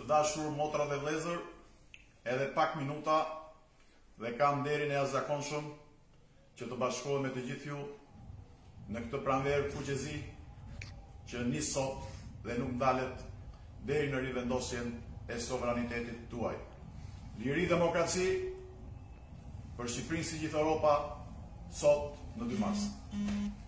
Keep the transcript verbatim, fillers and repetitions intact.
Të dashur motra dhe vëllezër, edhe pak minuta dhe kam nderin e jashtëzakonshëm që të bashkohem me të gjithë ju në këtë pranverë fuqezi që nis sot dhe nuk ndalet deri në rivendosjen e sovranitetit tuaj. Liri, demokraci për Shqipërinë si gjithë Europa sot në dy mars.